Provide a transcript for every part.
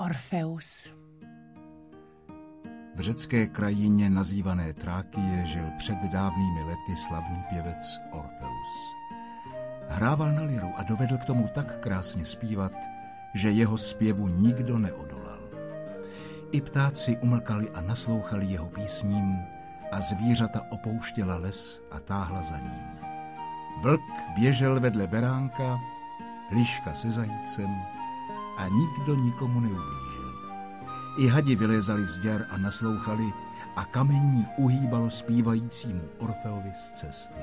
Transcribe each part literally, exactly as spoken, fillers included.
Orfeus. V řecké krajině nazývané Trákie žil před dávnými lety slavný pěvec Orfeus. Hrával na liru a dovedl k tomu tak krásně zpívat, že jeho zpěvu nikdo neodolal. I ptáci umlkali a naslouchali jeho písním a zvířata opouštěla les a táhla za ním. Vlk běžel vedle beránka, liška se zajícem a nikdo nikomu neublížil. I hadi vylézali z děr a naslouchali a kamení uhýbalo zpívajícímu Orfeovi z cesty.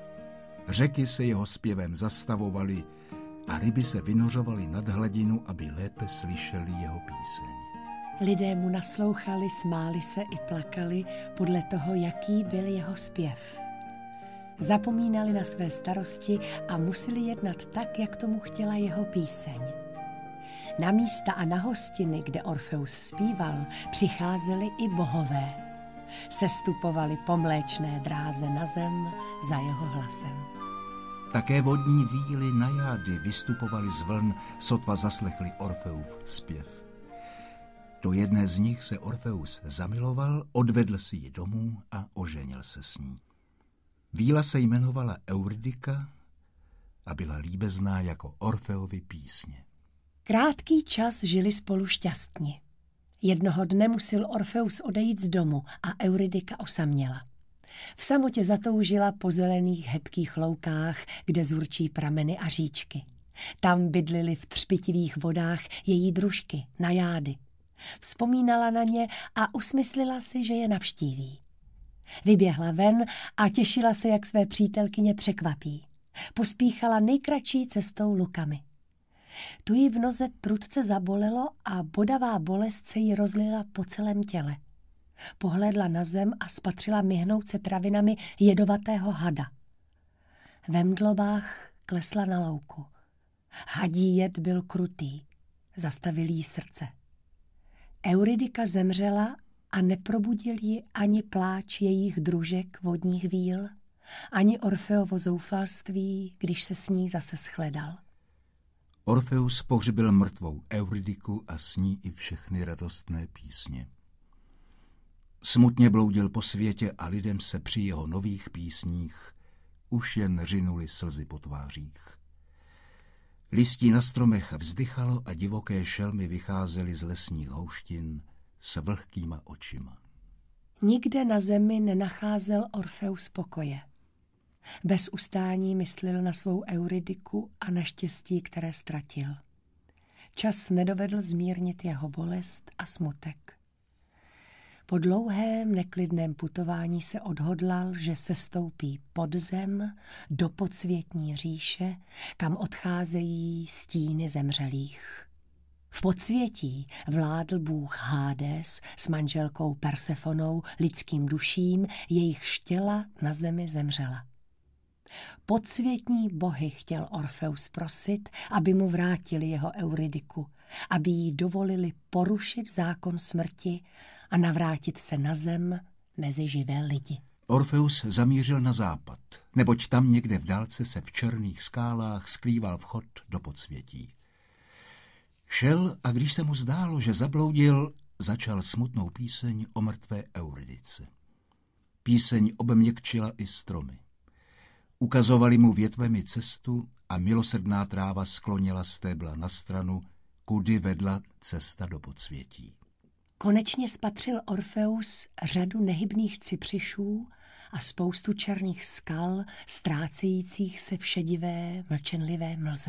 Řeky se jeho zpěvem zastavovaly a ryby se vynořovaly nad hladinu, aby lépe slyšeli jeho píseň. Lidé mu naslouchali, smáli se i plakali podle toho, jaký byl jeho zpěv. Zapomínali na své starosti a museli jednat tak, jak tomu chtěla jeho píseň. Na místa a na hostiny, kde Orfeus zpíval, přicházeli i bohové. Sestupovali po mléčné dráze na zem za jeho hlasem. Také vodní víly na jády vystupovali z vln, sotva zaslechli Orfeův zpěv. Do jedné z nich se Orfeus zamiloval, odvedl si ji domů a oženil se s ní. Víla se jmenovala Eurydika a byla líbezná jako Orfeovy písně. Krátký čas žili spolu šťastně. Jednoho dne musel Orfeus odejít z domu a Eurydika osaměla. V samotě zatoužila po zelených hebkých loukách, kde zurčí prameny a říčky. Tam bydlily v třpitivých vodách její družky, najády. Vzpomínala na ně a usmyslela si, že je navštíví. Vyběhla ven a těšila se, jak své přítelkyně překvapí. Pospíchala nejkratší cestou lukami. Tu ji v noze prudce zabolelo a bodavá bolest se jí rozlila po celém těle. Pohlédla na zem a spatřila myhnout se travinami jedovatého hada. Ve mdlobách klesla na louku. Hadí jed byl krutý, zastavil jí srdce. Eurydika zemřela a neprobudil ji ani pláč jejich družek vodních víl, ani Orfeovo zoufalství, když se s ní zase shledal. Orfeus pohřbil mrtvou Eurydiku a s ní i všechny radostné písně. Smutně bloudil po světě a lidem se při jeho nových písních už jen řinuly slzy po tvářích. Listí na stromech vzdychalo a divoké šelmy vycházely z lesních houštin s vlhkýma očima. Nikde na zemi nenacházel Orfeus pokoje. Bez ustání myslel na svou Eurydiku a na štěstí, které ztratil. Čas nedovedl zmírnit jeho bolest a smutek. Po dlouhém neklidném putování se odhodlal, že sestoupí pod zem do podsvětní říše, kam odcházejí stíny zemřelých. V podsvětí vládl bůh Hades s manželkou Persefonou, lidským duším, jejichž těla na zemi zemřela. Podsvětní bohy chtěl Orfeus prosit, aby mu vrátili jeho Eurydiku, aby jí dovolili porušit zákon smrti a navrátit se na zem mezi živé lidi. Orfeus zamířil na západ, neboť tam někde v dálce se v černých skálách skrýval vchod do podsvětí. Šel a když se mu zdálo, že zabloudil, začal smutnou píseň o mrtvé Eurydice. Píseň obměkčila i stromy. Ukazovali mu větvemi cestu a milosrdná tráva sklonila stébla na stranu, kudy vedla cesta do podsvětí. Konečně spatřil Orfeus řadu nehybných cypřišů a spoustu černých skal, ztrácejících se v šedivé, mlčenlivé mlze.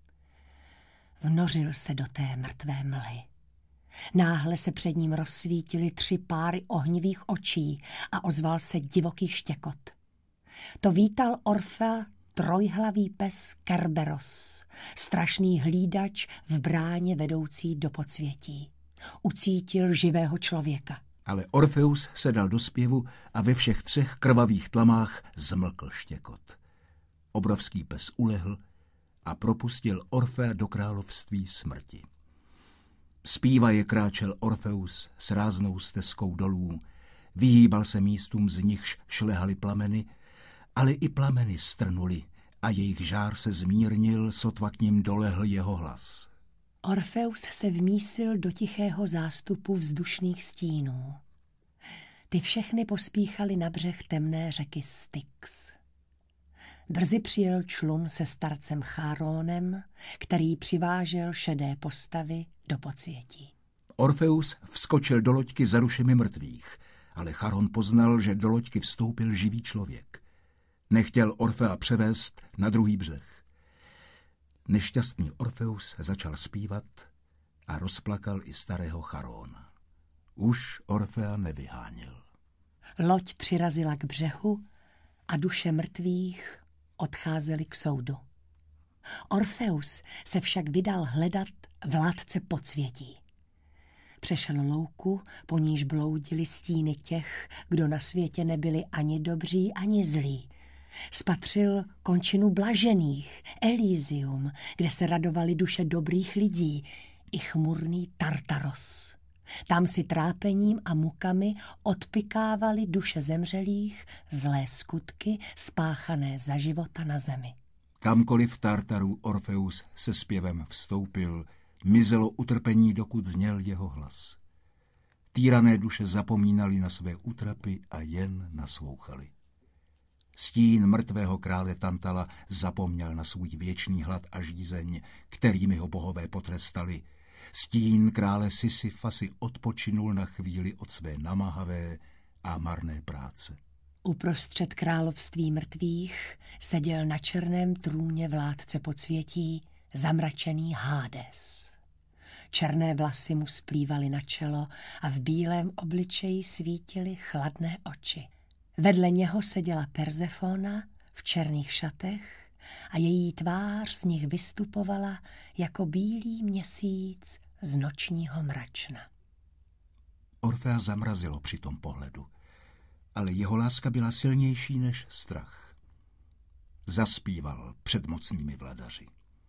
Vnořil se do té mrtvé mlhy. Náhle se před ním rozsvítily tři páry ohnivých očí a ozval se divoký štěkot. To vítal Orfea trojhlavý pes Kerberos, strašný hlídač v bráně vedoucí do podsvětí. Ucítil živého člověka. Ale Orfeus se dal do zpěvu a ve všech třech krvavých tlamách zmlkl štěkot. Obrovský pes ulehl a propustil Orfea do království smrti. Zpívaje kráčel Orfeus s ráznou stezkou dolů, vyhýbal se místům, z nichž šlehaly plameny, ale i plameny strnuly a jejich žár se zmírnil, sotva k nim dolehl jeho hlas. Orfeus se vmísil do tichého zástupu vzdušných stínů. Ty všechny pospíchaly na břeh temné řeky Styx. Brzy přijel člun se starcem Cháronem, který přivážel šedé postavy do podsvětí. Orfeus vskočil do loďky za dušemi mrtvých, ale Charon poznal, že do loďky vstoupil živý člověk. Nechtěl Orfea převést na druhý břeh. Nešťastný Orfeus začal zpívat a rozplakal i starého Charona. Už Orfea nevyháněl. Loď přirazila k břehu a duše mrtvých odcházely k soudu. Orfeus se však vydal hledat vládce podsvětí. Přešel louku, po níž bloudili stíny těch, kdo na světě nebyli ani dobří, ani zlí. Spatřil končinu blažených, Elysium, kde se radovaly duše dobrých lidí, i chmurný Tartaros. Tam si trápením a mukami odpykávali duše zemřelých zlé skutky spáchané za života na zemi. Kamkoliv v Tartaru Orfeus se zpěvem vstoupil, mizelo utrpení, dokud zněl jeho hlas. Týrané duše zapomínali na své útrapy a jen naslouchali. Stín mrtvého krále Tantala zapomněl na svůj věčný hlad a žízeň, kterými ho bohové potrestali. Stín krále Sisyfa si odpočinul na chvíli od své namáhavé a marné práce. Uprostřed království mrtvých seděl na černém trůně vládce podsvětí, zamračený Hades. Černé vlasy mu splývaly na čelo a v bílém obličeji svítily chladné oči. Vedle něho seděla Persefona v černých šatech a její tvář z nich vystupovala jako bílý měsíc z nočního mračna. Orfea zamrazilo při tom pohledu, ale jeho láska byla silnější než strach. Zaspíval před mocnými vladaři.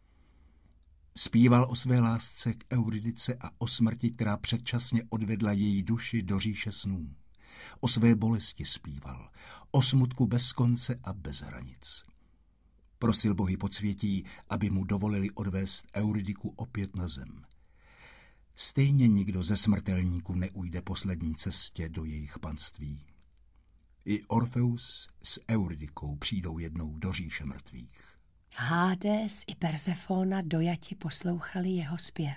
Zpíval o své lásce k Eurydice a o smrti, která předčasně odvedla její duši do říše snů. O své bolesti zpíval, o smutku bez konce a bez hranic. Prosil bohy podsvětí, aby mu dovolili odvést Eurydiku opět na zem. Stejně nikdo ze smrtelníků neujde poslední cestě do jejich panství. I Orfeus s Eurydikou přijdou jednou do říše mrtvých. Hades i Persefona dojati poslouchali jeho zpěv.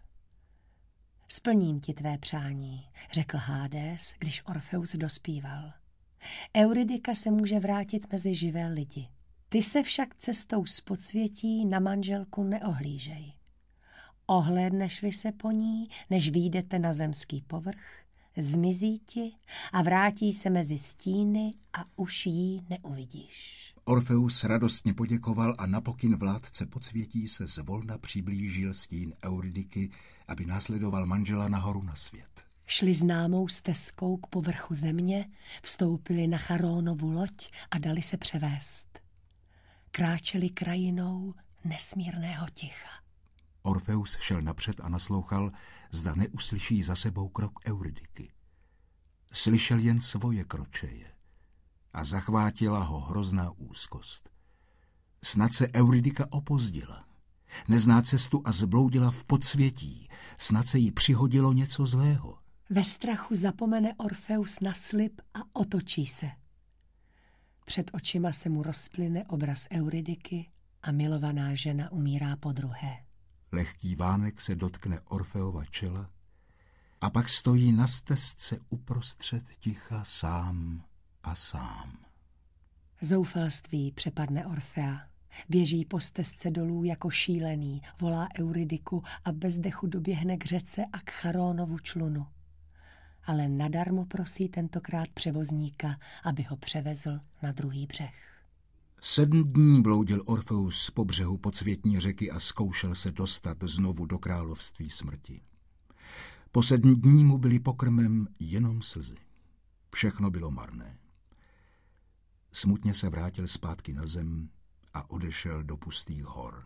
Splním ti tvé přání, řekl Hades, když Orfeus dospíval. Eurydika se může vrátit mezi živé lidi. Ty se však cestou z podsvětí na manželku neohlížej. Ohlédneš-li se po ní, než vyjdete na zemský povrch, zmizí ti a vrátí se mezi stíny a už jí neuvidíš. Orfeus radostně poděkoval a na pokyn vládce podsvětí se zvolna přiblížil stín Eurydiky, aby následoval manžela nahoru na svět. Šli známou stezkou k povrchu země, vstoupili na Charonovu loď a dali se převést. Kráčeli krajinou nesmírného ticha. Orfeus šel napřed a naslouchal, zda neuslyší za sebou krok Eurydiky. Slyšel jen svoje kročeje a zachvátila ho hrozná úzkost. Snad se Eurydika opozdila. Nezná cestu a zbloudila v podsvětí. Snad se jí přihodilo něco zlého. Ve strachu zapomene Orfeus na slib a otočí se. Před očima se mu rozplyne obraz Eurydiky a milovaná žena umírá podruhé. Lehký vánek se dotkne Orfeova čela a pak stojí na stezce uprostřed ticha sám a sám. Zoufalství přepadne Orfea. Běží po stezce dolů jako šílený, volá Eurydiku a bez dechu doběhne k řece a k Charonovu člunu. Ale nadarmo prosí tentokrát převozníka, aby ho převezl na druhý břeh. Sedm dní bloudil Orfeus po břehu podsvětní řeky a zkoušel se dostat znovu do království smrti. Po sedm dní mu byly pokrmem jenom slzy. Všechno bylo marné. Smutně se vrátil zpátky na zem a odešel do pustých hor.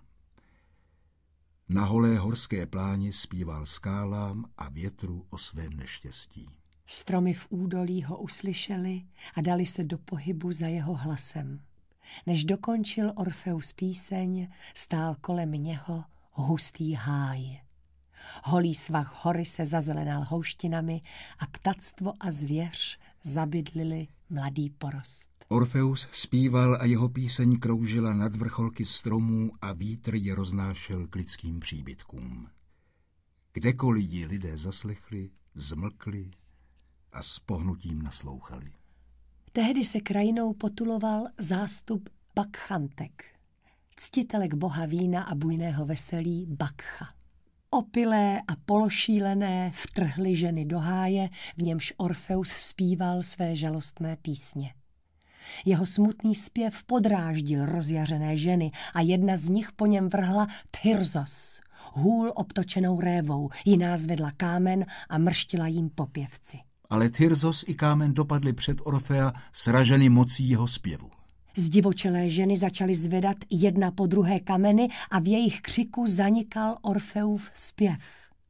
Na holé horské pláni zpíval skálám a větru o svém neštěstí. Stromy v údolí ho uslyšeli a dali se do pohybu za jeho hlasem. Než dokončil Orfeus píseň, stál kolem něho hustý háj. Holý svah hory se zazelenal houštinami a ptactvo a zvěř zabydlili mladý porost. Orfeus zpíval a jeho píseň kroužila nad vrcholky stromů a vítr je roznášel k lidským příbytkům. Kdekoliv ji lidé zaslechli, zmlkli a s pohnutím naslouchali. Tehdy se krajinou potuloval zástup bakchantek, ctitelek boha vína a bujného veselí Bakcha. Opilé a pološílené vtrhly ženy do háje, v němž Orfeus zpíval své žalostné písně. Jeho smutný zpěv podráždil rozjařené ženy a jedna z nich po něm vrhla Thyrzos, hůl obtočenou révou, jiná zvedla kámen a mrštila jim po pěvci. Ale Thyrzos i kámen dopadli před Orfea sraženy mocí jeho zpěvu. Zdivočelé ženy začaly zvedat jedna po druhé kameny a v jejich křiku zanikal Orfeův zpěv.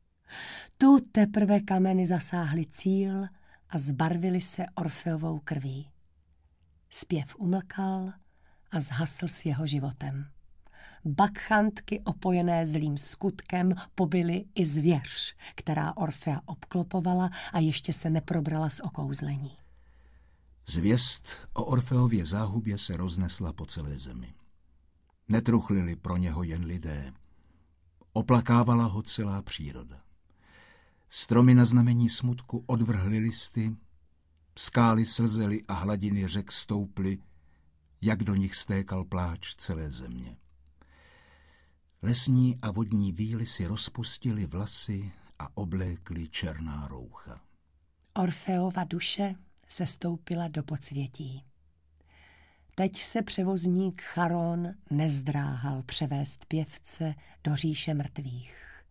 Tu teprve kameny zasáhly cíl a zbarvily se Orfeovou krví. Zpěv umlkal a zhasl s jeho životem. Bakchantky opojené zlým skutkem pobily i zvěř, která Orfea obklopovala a ještě se neprobrala z okouzlení. Zvěst o Orfeově záhubě se roznesla po celé zemi. Netruchlili pro něho jen lidé. Oplakávala ho celá příroda. Stromy na znamení smutku odvrhly listy, skály slzely a hladiny řek stouply, jak do nich stékal pláč celé země. Lesní a vodní víly si rozpustili vlasy a oblékli černá roucha. Orfeova duše se stoupila do podsvětí. Teď se převozník Charon nezdráhal převést pěvce do říše mrtvých.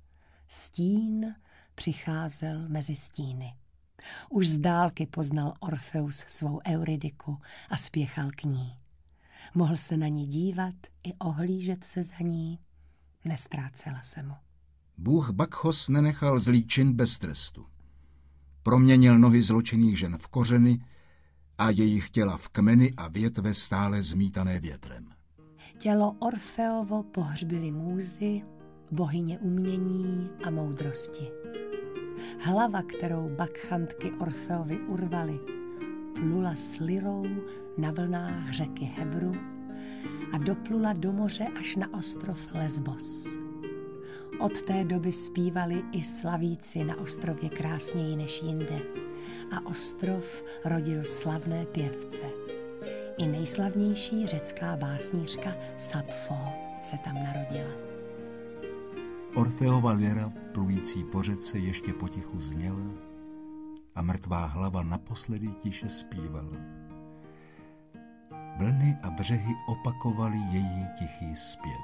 Stín přicházel mezi stíny. Už z dálky poznal Orfeus svou Euridiku a spěchal k ní. Mohl se na ní dívat i ohlížet se za ní. Nestrácela se mu. Bůh Bakchos nenechal zlý čin bez trestu. Proměnil nohy zločinných žen v kořeny a jejich těla v kmeny a větve stále zmítané větrem. Tělo Orfeovo pohřbili můzy, bohyně umění a moudrosti. Hlava, kterou bakchantky Orfeovi urvali, plula s lirou na vlnách řeky Hebru a doplula do moře až na ostrov Lesbos. Od té doby zpívali i slavíci na ostrově krásněji než jinde a ostrov rodil slavné pěvce. I nejslavnější řecká básnířka Sapfo se tam narodila. Orfeova lira plující po řece ještě potichu zněla a mrtvá hlava naposledy tiše zpívala. Vlny a břehy opakovaly její tichý zpěv.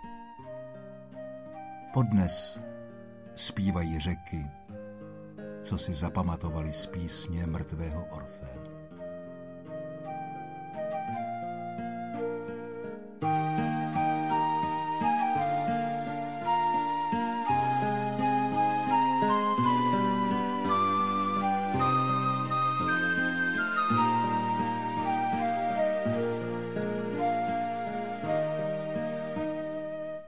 Podnes zpívají řeky, co si zapamatovali z písně mrtvého Orfea.